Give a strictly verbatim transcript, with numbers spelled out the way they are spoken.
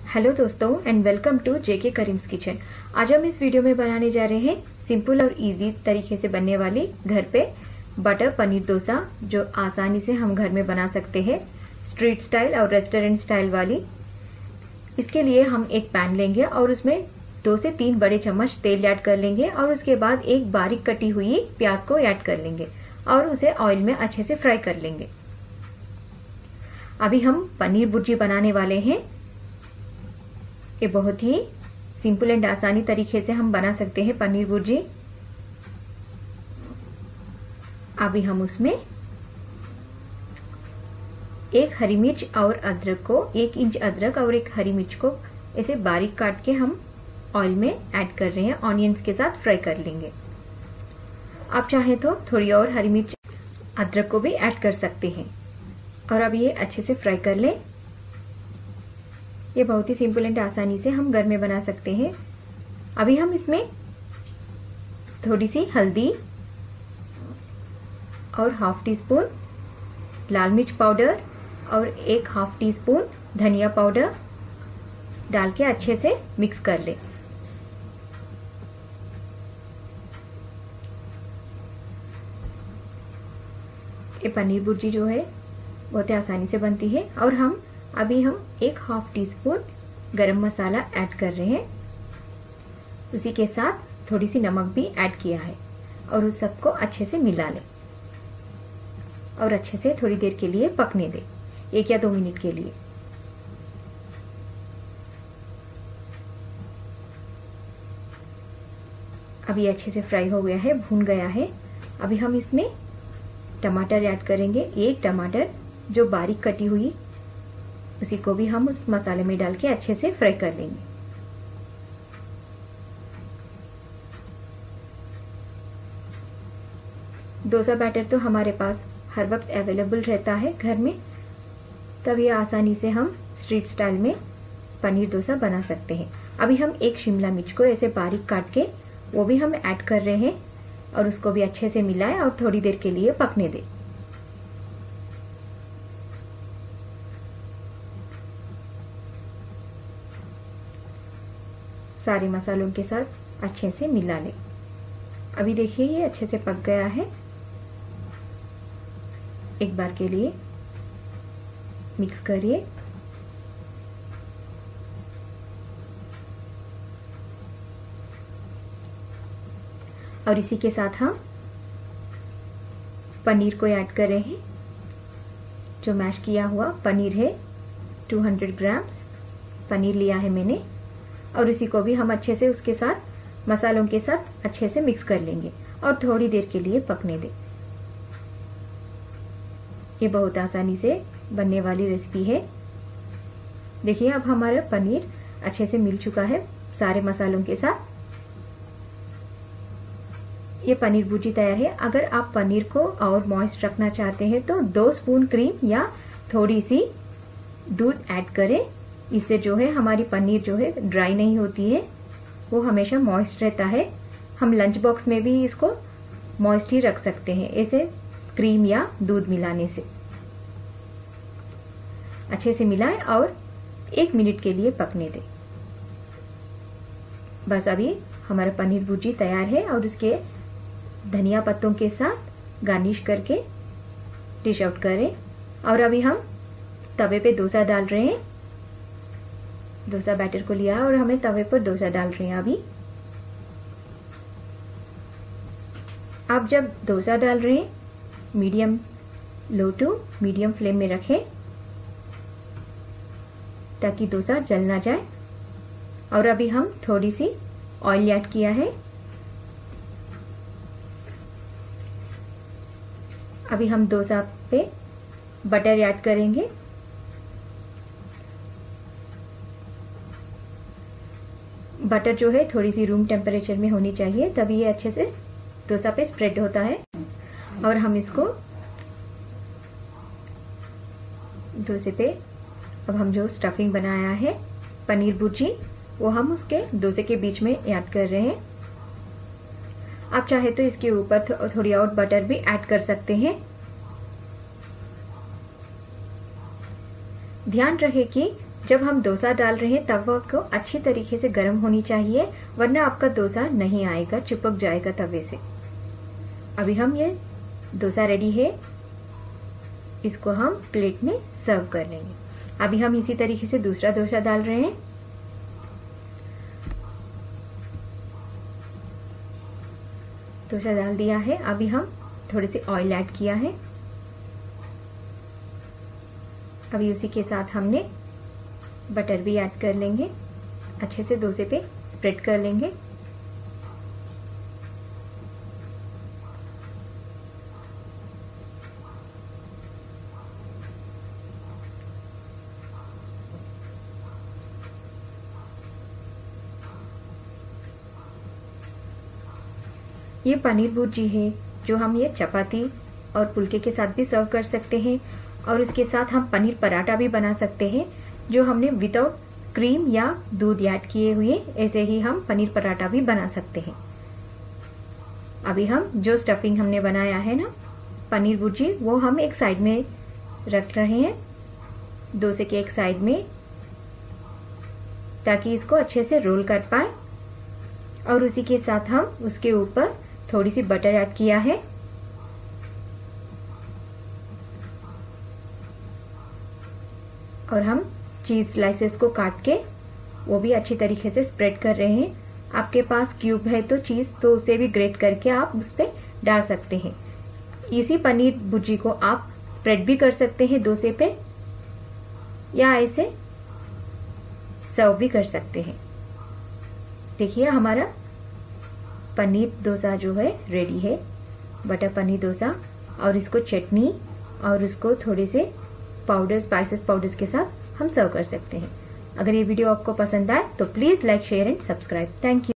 Hello दोस्तों and welcome to JK Karim's kitchen. आज हम इस वीडियो में बनाने जा रहे हैं सिंपल और इजी तरीके से बनने वाली घर पे बटर पनीर डोसा, जो आसानी से हम घर में बना सकते हैं, स्ट्रीट स्टाइल और रेस्टोरेंट स्टाइल वाली। इसके लिए हम एक पैन लेंगे और उसमें दो से तीन बड़े चम्मच तेल ऐड कर लेंगे और उसके बाद एक बारीक कटी हुई प्याज को ऐड कर लेंगे और उसे ऑयल में अच्छे से फ्राई कर लेंगे। अभी हम पनीर भुर्जी बनाने वाले हैं। ये बहुत ही सिंपल एंड आसानी तरीके से हम बना सकते हैं पनीर भुर्जी। अभी हम उसमें एक हरी मिर्च और अदरक को, एक इंच अदरक और एक हरी मिर्च को ऐसे बारीक काट के हम ऑयल में ऐड कर रहे हैं। ऑनियंस के साथ फ्राई कर लेंगे। आप चाहे तो थोड़ी और हरी मिर्च अदरक को भी ऐड कर सकते हैं और अब ये अच्छे से फ्राई कर लें। ये बहुत ही सिंपल एंड आसानी से हम घर में बना सकते हैं। अभी हम इसमें थोड़ी सी हल्दी और हाफ टी स्पून लाल मिर्च पाउडर और एक हाफ टी स्पून धनिया पाउडर डाल के अच्छे से मिक्स कर ले। ये पनीर भुर्जी जो है बहुत ही आसानी से बनती है। और हम अभी हम एक हाफ टी स्पून गरम मसाला ऐड कर रहे हैं। उसी के साथ थोड़ी सी नमक भी ऐड किया है और उस सबको अच्छे से मिला लें और अच्छे से थोड़ी देर के लिए पकने दें, एक या दो मिनट के लिए। अभी अच्छे से फ्राई हो गया है, भून गया है। अभी हम इसमें टमाटर ऐड करेंगे। एक टमाटर जो बारीक कटी हुई, उसी को भी हम उस मसाले में डाल के अच्छे से फ्राई कर लेंगे। डोसा बैटर तो हमारे पास हर वक्त अवेलेबल रहता है घर में, तब ये आसानी से हम स्ट्रीट स्टाइल में पनीर डोसा बना सकते हैं। अभी हम एक शिमला मिर्च को ऐसे बारीक काट के वो भी हम ऐड कर रहे हैं और उसको भी अच्छे से मिलाएं और थोड़ी देर के लिए पकने दें। सारे मसालों के साथ अच्छे से मिला लें। अभी देखिए ये अच्छे से पक गया है। एक बार के लिए मिक्स करिए। और इसी के साथ हम पनीर को ऐड कर रहे हैं। जो मैश किया हुआ पनीर है, दो सौ ग्राम्स पनीर लिया है मैंने और इसी को भी हम अच्छे से उसके साथ मसालों के साथ अच्छे से मिक्स कर लेंगे और थोड़ी देर के लिए पकने दें। ये बहुत आसानी से बनने वाली रेसिपी है। देखिए अब हमारा पनीर अच्छे से मिल चुका है सारे मसालों के साथ। ये पनीर भुर्जी तैयार है। अगर आप पनीर को और मॉइस्ट रखना चाहते हैं तो दो स्पून क्रीम या थोड़ी सी दूध ऐड करें। इससे जो है हमारी पनीर जो है ड्राई नहीं होती है, वो हमेशा मॉइस्ट रहता है। हम लंच बॉक्स में भी इसको मॉइस्ट ही रख सकते हैं ऐसे क्रीम या दूध मिलाने से। अच्छे से मिलाएं और एक मिनट के लिए पकने दें। बस अभी हमारा पनीर भुर्जी तैयार है और उसके धनिया पत्तों के साथ गार्निश करके डिश आउट करें। और अभी हम तवे पे डोसा डाल रहे हैं। डोसा बैटर को लिया और हमें तवे पर डोसा डाल रहे हैं। अभी आप जब डोसा डाल रहे हैं medium low to medium flame में रखें ताकि डोसा जल ना जाए। और अभी हम थोड़ी सी ऑयल ऐड किया है। अभी हम डोसा पे बटर ऐड करेंगे। बटर जो है थोड़ी सी रूम टेम्परेचर में होनी चाहिए, तभी ये अच्छे से डोसा पे स्प्रेड होता है। और हम इसको डोसे पे अब हम जो स्टफिंग बनाया है पनीर भुर्जी, वो हम उसके डोसे के बीच में ऐड कर रहे हैं। आप चाहे तो इसके ऊपर थो, थोड़ी और बटर भी ऐड कर सकते हैं। ध्यान रहे कि जब हम डोसा डाल रहे हैं तवा को अच्छी तरीके से गर्म होनी चाहिए, वरना आपका डोसा नहीं आएगा, चिपक जाएगा तवे से। अभी हम ये डोसा रेडी है, इसको हम प्लेट में सर्व कर लेंगे। अभी हम इसी तरीके से दूसरा डोसा डाल रहे हैं। डोसा डाल दिया है। अभी हम थोड़े से ऑयल ऐड किया है। अभी उसी के साथ हमने बटर भी ऐड कर लेंगे, अच्छे से डोसे पे स्प्रेड कर लेंगे। ये पनीर भुर्जी है जो हम ये चपाती और फुलके के साथ भी सर्व कर सकते हैं, और इसके साथ हम पनीर पराठा भी बना सकते हैं, जो हमने विदाउट क्रीम या दूध ऐड किए हुए ऐसे ही हम पनीर पराठा भी बना सकते हैं। अभी हम जो स्टफिंग हमने बनाया है ना पनीर भुर्जी, वो हम एक साइड में रख रहे हैं, डोसे के एक साइड में, ताकि इसको अच्छे से रोल कर पाए। और उसी के साथ हम उसके ऊपर थोड़ी सी बटर ऐड किया है, और हम चीज स्लाइसेस को काट के वो भी अच्छी तरीके से स्प्रेड कर रहे हैं। आपके पास क्यूब है तो चीज तो उसे भी ग्रेट करके आप उस पे डाल सकते हैं। इसी पनीर भुर्जी को आप स्प्रेड भी कर सकते हैं डोसे पे, या ऐसे सर्व भी कर सकते हैं। देखिए हमारा पनीर डोसा जो है रेडी है, बटर पनीर डोसा, और इसको चटनी और उसको थोड़े से पाउडर स्पाइसेस पाउडर्स के साथ हम सर्व कर सकते हैं। अगर ये वीडियो आपको पसंद आए तो please like share and subscribe. Thank you.